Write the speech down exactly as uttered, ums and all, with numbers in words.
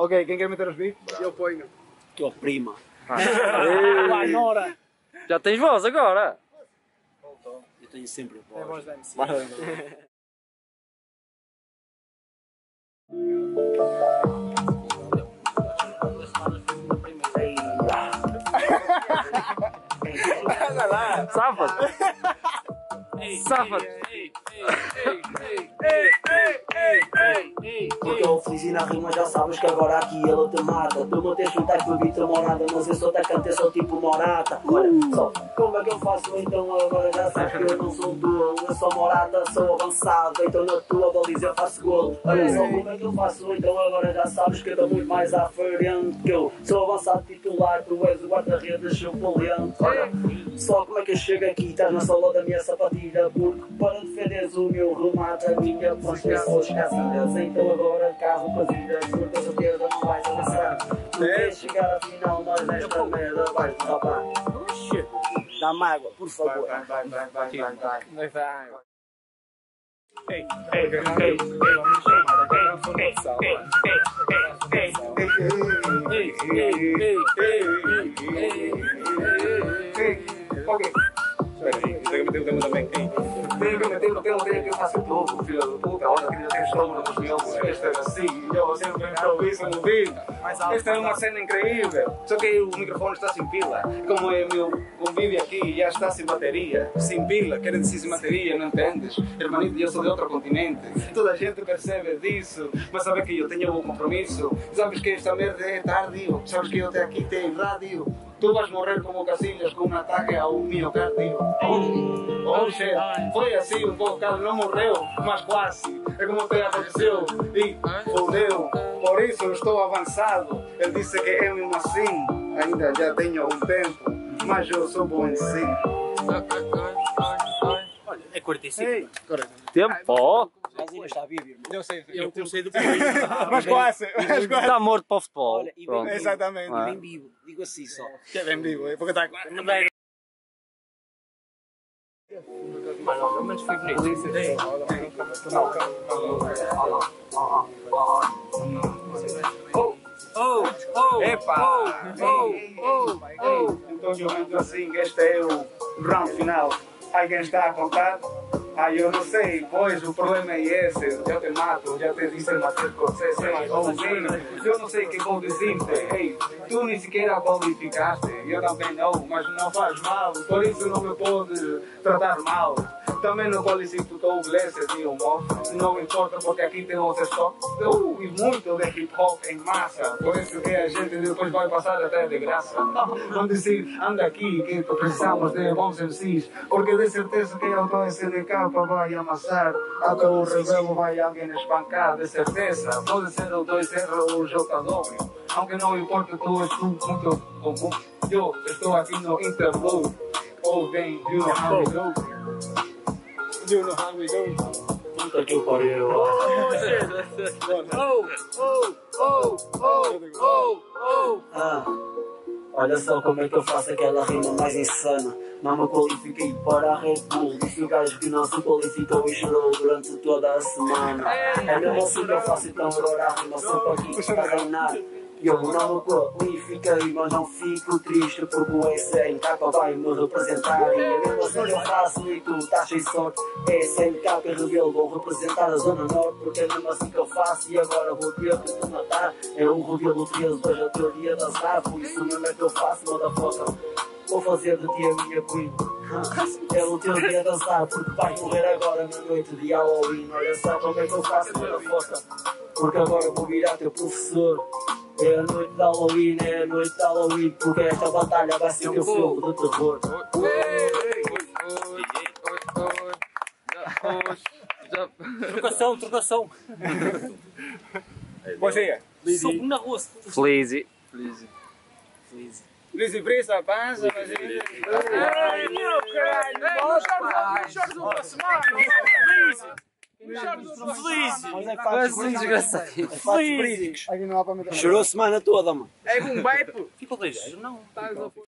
Ok, quem quer meter os bifes? Eu ponho. Tua prima. Lá, Nora. Já tens voz agora? Eu tenho sempre É a voz. voz da M C. Safa-te! Safa-te! Porque eu fiz e na rima já sabes que agora aqui ele te mata. Tu não tens juntar com o beat morada, mas eu sou atacante, eu sou tipo morata. Olha só, como é que eu faço então agora já sabes que eu não sou tolo. Eu sou morata, sou avançado, então na tua baliza eu faço golo. Olha só como é que eu faço então agora já sabes que eu estou muito mais à frente. Que eu sou avançado titular, tu és o guarda-redes suplente. Olha só como é que eu chego aqui, estás na sola da minha sapatilha. Porque para defenderes o meu remate, a minha ponta são as casilhas. Então agora carro com a vida, por com certeza não vais avançar. Tu queres chegar à final, mas nesta merda vais derrapar. Dá-me água, por favor. Vai, vai, vai, vai, vai, vai. Vai dar. Ei, ei, ei, ei, ok. Espera aí, tenho que meter o tema também. Tenho que meter o tema, tenho que eu faço tudo, filho da puta. Olha que já tem estômago nos meus. Este é assim, eu sempre improviso no vídeo. Esta é uma cena incrível. Só que o microfone está sem pila. Como é meu o vídeo aqui já está sem bateria. Sem pila, quer dizer sem bateria, não entendes? Hermanito, eu sou de outro continente. Toda a gente percebe disso. Mas sabe que eu tenho um compromisso. Sabes que esta merda é tardio. Sabes que eu até aqui tenho rádio. Tu vais morrer como Casillas com um ataque ao miocárdio. Oh, oh shit, foi assim um pouco, não morreu, mas quase. É como te aconteceu e fodeu. Por isso eu estou avançado. Ele disse que é mesmo assim. Ainda já tenho um tempo, mas eu sou bom em si. Olha, é quarenta e cinco. Tempo! Mas ainda está vivo, irmão. Eu sei, Eu comecei do primeiro. mas quase, mas quase. Está morto para o futebol. Olha, e bem Pronto. vivo. Exatamente. E bem vivo. Digo assim só. Que é bem vivo, porque está quase. Mano, pelo menos foi bonito. Oh, Oh, oh, epa! oh, oh, oh. Então eu entro assim, este é o round final. Alguém está a contar? Ah, eu não sei, pois o problema é esse. Eu te mato, já te disse matar com você, sei, ouvindo. Eu não sei o que vou dizer-te. Ei, tu nem sequer a qualificaste. Eu também não, mas não faz mal. Por isso não me podes tratar mal. Também não qualifico com inglês e humor. Não importa porque aqui temos só uh, e muito de hip hop em massa. Por isso que a gente depois vai passar até de graça. Não dizer, anda aqui que precisamos de bons M Cs. Porque de certeza que eu estou em C D K vai amassar. Até o revelo vai alguém espancar. De certeza, pode ser o dois R ou o J W. Aunque não importa, tu és tu muito comum. Eu estou aqui no Interlude. Oh, bem, you know how we go. You know how we go. Puta que pariu. Oh, oh, oh, oh, oh, oh. Ah, olha só como é que eu faço aquela rima mais insana. Não me qualifiquei para a Red Bull. Disse o gajo que não se qualificou e chorou durante toda a semana. É mesmo assim que eu faço, então agora a rima só para aqui para ganhar. Eu não me qualifiquei, mas não fico triste porque o S N K vai me representar. E é mesmo assim que eu faço e tu estás sem sorte. S N K e Rebelo vão representar a Zona Norte. Porque é mesmo assim que eu faço e agora vou ter que te matar. É o Rebelo treze, hoje é o teu dia de azar. Por isso mesmo é que eu faço, motherfucker. Vou fazer de ti a minha queen. É o teu dia de azar porque vais morrer agora na noite de Halloween. Olha só como é que eu faço, motherfucker. Porque agora vou virar teu professor. É a noite de Halloween, é a noite de Halloween, porque esta batalha vai ser teu filme de terror. Trocação, trocação. Você, Soco na rua. Feliz. Feliz. Luiz e Brisa, pança, mas... Ai, meu caralho. Chores uma semana. Feliz. Feliz. Quase um desgraçado. Feliz. Aqui não há para meter. Chorou a semana toda, mano. É um beijo. Fica ligeiro, não.